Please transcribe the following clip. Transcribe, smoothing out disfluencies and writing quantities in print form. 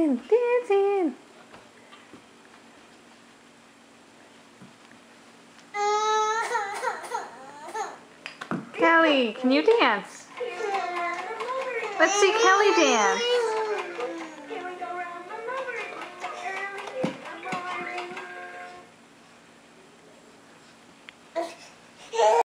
dancing, dancing. Kelly, can you dance? Let's see Kelly dance.